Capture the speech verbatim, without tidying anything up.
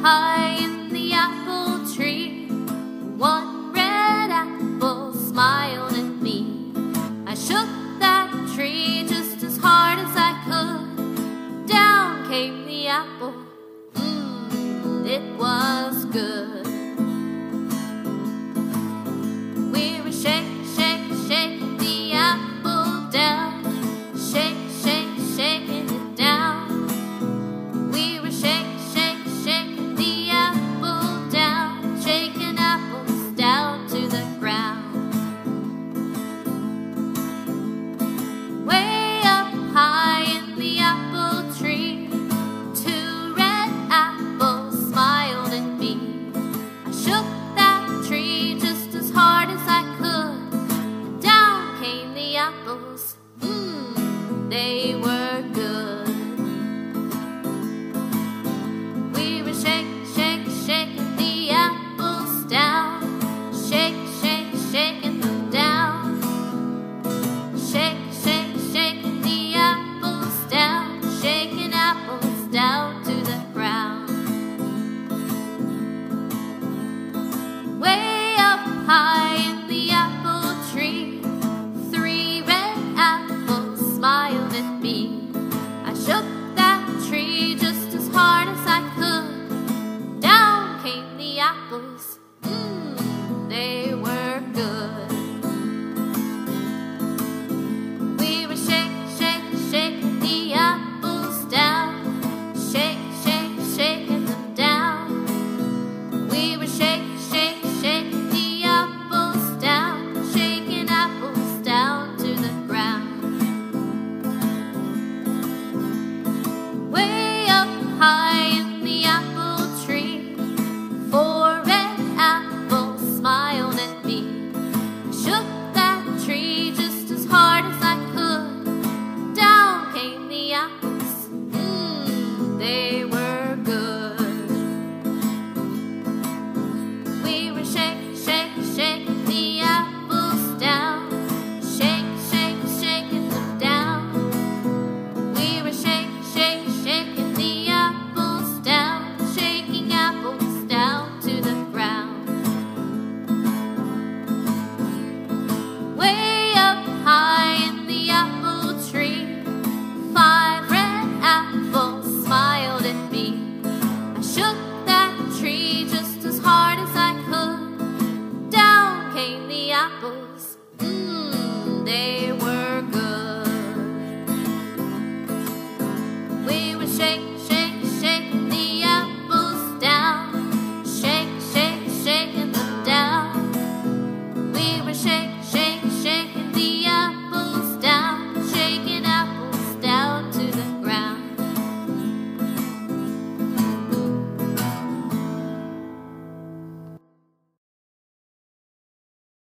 high in the apple tree, one red apple smiled at me. I shook that tree just as hard as I could. Down came the apple. Mmm, it was good. We were shaking, shaking, shaking the apple down. Shake, shake, shaking it down. We were shaking, shaking, shaking the apple down. Shaking apples down to the ground. Way up high in the apple tree, two red apples smiled at me. I shook that tree just as hard as I could. And down came the apples. Mmm, they were